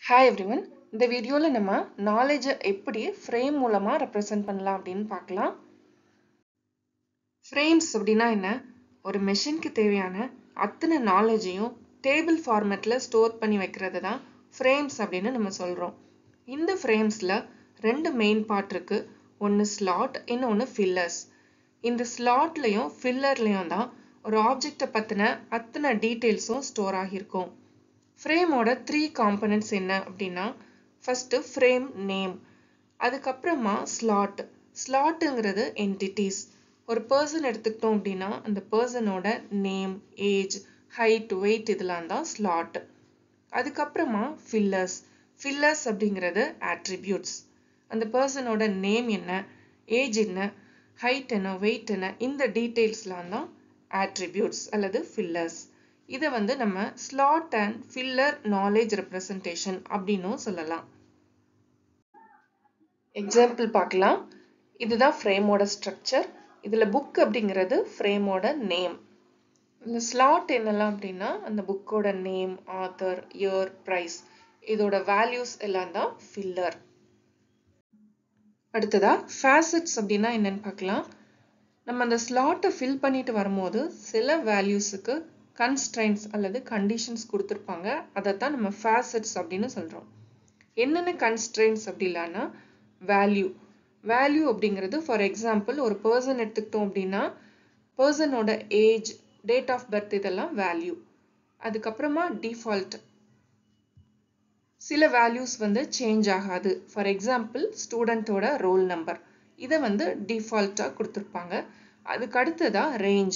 Hi everyone. இந்த வீடியோல நம்ம knowledge எப்படி frame மூலமா represent பண்ணலாம் அப்படின்னு பார்க்கலாம். Frames அப்படின்னா என்ன? ஒரு மெஷினுக்கு தேவையான அத்தனை knowledgeயும் டேபிள் ஃபார்மேட்ல ஸ்டோர் பண்ணி வைக்கிறது தான் frames அப்படின்னு நம்ம சொல்றோம். இந்த framesல ரெண்டு மெயின் பார்ட் இருக்கு. ஒன்னு slot, இன்னொன்னு fillers. இந்த slotலயும் fillerலயும் தான் ஒரு ஆப்ஜெக்ட்டை பத்தின அத்தனை டீடைல்ஸும் ஸ்டோர் ஆகியிருக்கும். Frame ஓட 3 components என்ன அப்படின்னா first frame name, அதுக்கப்புறமா slot. Slotங்கிறது entities. ஒரு person எடுத்துக்கிட்டோம் அப்படின்னா அந்த personோட name, age, height, weight இதெல்லாம் தான் slot. அதுக்கப்புறமா fillers. Fillers அப்படிங்கிறது attributes. அந்த personோட name என்ன, age என்ன, height என்ன, weight என்ன, இந்த டீடைல்ஸ்லாம் தான் attributes அல்லது fillers. இதை வந்து நம்ம slot and filler knowledge representation அப்படின்னும் சொல்லலாம். எக்ஸாம்பிள் பார்க்கலாம். இதுதான் ஃப்ரேமோட ஸ்ட்ரக்சர். இதுல புக் அப்படிங்கிறது ஃப்ரேமோட நேம். இந்த ஸ்லாட் என்னெல்லாம் அப்படின்னா அந்த புக்கோட நேம், ஆத்தர், இயர், பிரைஸ் இதோட வேல்யூஸ் எல்லாம் தான் ஃபில்லர். அடுத்ததா facets அப்படின்னா என்னன்னு பார்க்கலாம். நம்ம அந்த ஸ்லாட்டை ஃபில் பண்ணிட்டு வரும்போது சில வேல்யூஸுக்கு constraints அல்லது conditions கொடுத்திருப்பாங்க. அதைத்தான் நம்ம facets அப்படின்னு சொல்றோம். என்னென்ன constraints அப்படின்னா value அப்படிங்கிறது ஃபார் எக்ஸாம்பிள் ஒரு பர்சன் எடுத்துக்கிட்டோம் அப்படின்னா பர்சனோட ஏஜ், டேட் ஆஃப் பர்த் இதெல்லாம் வேல்யூ. அதுக்கப்புறமா டிஃபால்ட், சில வேல்யூஸ் வந்து சேஞ்ச் ஆகாது. ஃபார் எக்ஸாம்பிள் ஸ்டூடெண்டோட ரோல் நம்பர் இதை வந்து டிஃபால்ட்டா கொடுத்திருப்பாங்க. அதுக்கு அடுத்ததா ரேஞ்ச்.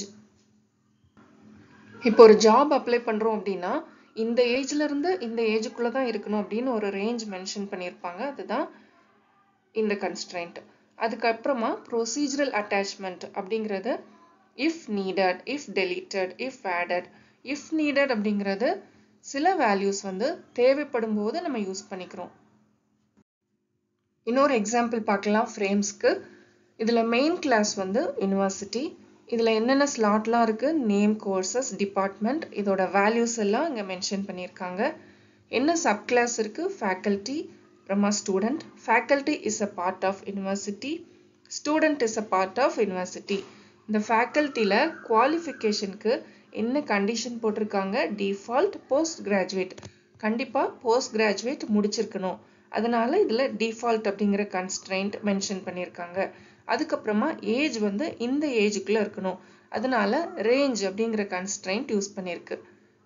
இப்போ ஒரு ஜாப் அப்ளை பண்றோம் அப்படின்னா இந்த ஏஜ்ல இருந்து இந்த ஏஜுக்குள்ள தான் இருக்கணும் அப்படின்னு ஒரு ரேஞ்ச் மென்ஷன் பண்ணியிருப்பாங்க. அதுதான் இந்த கன்ஸ்ட்ரெயின்ட். அதுக்கப்புறமா ப்ரொசீஜரல் அட்டாச்மெண்ட் அப்படிங்கிறது if needed, if deleted, if added. If needed அப்படிங்கிறது சில வேல்யூஸ் வந்து தேவைப்படும் போது நம்ம யூஸ் பண்ணிக்கிறோம். இன்னொரு எக்ஸாம்பிள் பார்க்கலாம் ஃப்ரேம்ஸ்க்கு. இதுல மெயின் கிளாஸ் வந்து யூனிவர்சிட்டி. இதுல என்னென்ன ஸ்லாட்லாம் இருக்கு, நேம், கோர்சஸ், டிபார்ட்மெண்ட் இதோட வேல்யூஸ் எல்லாம் இங்க மென்ஷன் பண்ணியிருக்காங்க. என்ன சப் கிளாஸ் இருக்கு, ஃபேக்கல்டி, அப்புறமா student. Faculty is a part of university, student is a part of university. இந்த ஃபேக்கல்டில குவாலிஃபிகேஷனுக்கு என்ன கண்டிஷன் போட்டிருக்காங்க, டிஃபால்ட், போஸ்ட் கிராஜுவேட். கண்டிப்பா போஸ்ட் கிராஜுவேட் முடிச்சிருக்கணும். அதனால இதுல டிஃபால்ட் அப்படிங்கிற கன்ஸ்ட்ரெயின்ட் மென்ஷன் பண்ணியிருக்காங்க. அதுக்கப்புறமா ஏஜ் வந்து இந்த ஏஜுக்குள்ள இருக்கணும். அதனால ரேஞ்ச் அப்படிங்கிற கன்ஸ்ட்ரெயின்ட் யூஸ் பண்ணிருக்கு.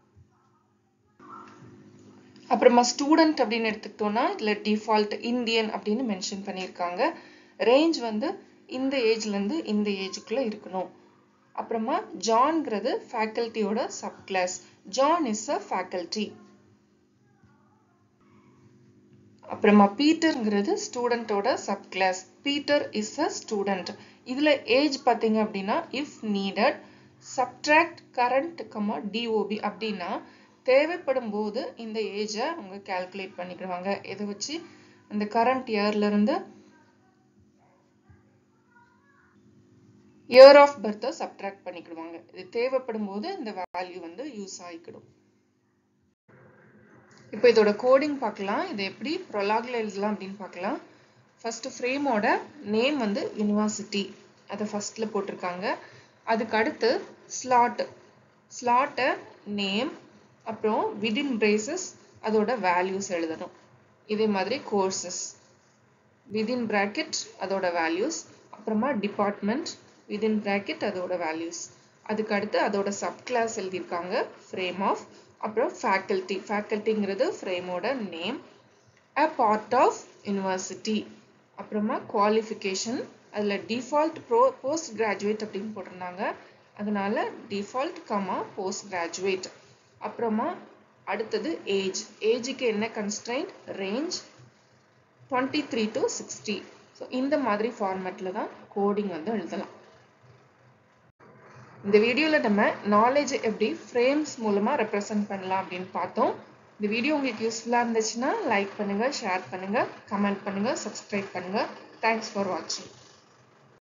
அப்புறமா ஸ்டூடெண்ட் அப்படின்னு எடுத்துக்கிட்டோம்னா இதுல டிஃபால்ட் இந்தியன் அப்படின்னு மென்ஷன் பண்ணியிருக்காங்க. ரேஞ்ச் வந்து இந்த ஏஜ்ல இருந்து இந்த ஏஜுக்குள்ள இருக்கணும். அப்புறமா ஜான்ங்கிறது ஃபேக்கல்டியோட sub class. John is a faculty. அப்புறமா பீட்டர்ங்கிறது ஸ்டூடெண்டோட sub class. Peter is a student. இதுல ஏஜ் பார்த்தீங்க அப்படின்னா if needed subtract current DOB அப்படின்னா தேவைப்படும் போது இந்த ஏஜை அவங்க கால்குலேட் பண்ணிக்கிடுவாங்க. இதை வச்சு அந்த கரண்ட் இயர்ல இருந்து இயர் ஆஃப் பர்த்தை சப்ட்ராக்ட் பண்ணிக்கிடுவாங்க. இது தேவைப்படும் போது இந்த வேல்யூ வந்து யூஸ் ஆகிக்கிடும். இப்போ இதோட கோடிங் பார்க்கலாம். இது எப்படி ப்ரொலாக்ல எழுதலாம் அப்படின்னு பார்க்கலாம். ஃபர்ஸ்ட் ஃப்ரேமோட நேம் வந்து யூனிவர்சிட்டி, அதை ஃபர்ஸ்ட்ல போட்டிருக்காங்க. அதுக்கு அடுத்து ஸ்லாட், ஸ்லாட்டை நேம், அப்புறம் விதின் பிரேசஸ் அதோட வேல்யூஸ் எழுதணும். இதே மாதிரி கோர்சஸ் விதின் பிராக்கெட் அதோட வேல்யூஸ், அப்புறமா டிபார்ட்மெண்ட் விதின் பிராக்கெட் அதோட வேல்யூஸ். அதுக்கு அடுத்து அதோட சப் கிளாஸ் எழுதியிருக்காங்க ஃப்ரேம் ஆஃப். அப்புறம் ஃபேக்கல்டி, ஃபேக்கல்டிங்கிறது ஃப்ரேமோட name, a part of university. அப்புறமா குவாலிஃபிகேஷன், அதில் டிஃபால்ட் போஸ்ட் கிராஜுவேட் அப்படின்னு போட்டிருந்தாங்க. அதனால டிஃபால்ட் போஸ்ட் கிராஜுவேட். அப்புறமா அடுத்தது ஏஜ். ஏஜுக்கு என்ன கன்ஸ்ட்ரெயின்ட், ரேஞ்ச் 23 to 60. ஸோ இந்த மாதிரி ஃபார்மேட்டில் தான் கோடிங் வந்து எழுதலாம். இந்த வீடியோவில் நம்ம நாலேஜ் எப்படி ஃப்ரேம்ஸ் மூலமாக ரெப்ரசன்ட் பண்ணலாம் அப்படின்னு பார்த்தோம். இந்த வீடியோ உங்களுக்கு யூஸ்ஃபுல்லாக இருந்துச்சுன்னா லைக் பண்ணுங்கள், ஷேர் பண்ணுங்கள், கமெண்ட் பண்ணுங்கள், சப்ஸ்கிரைப் பண்ணுங்கள். தேங்க்ஸ் ஃபார் வாட்சிங்.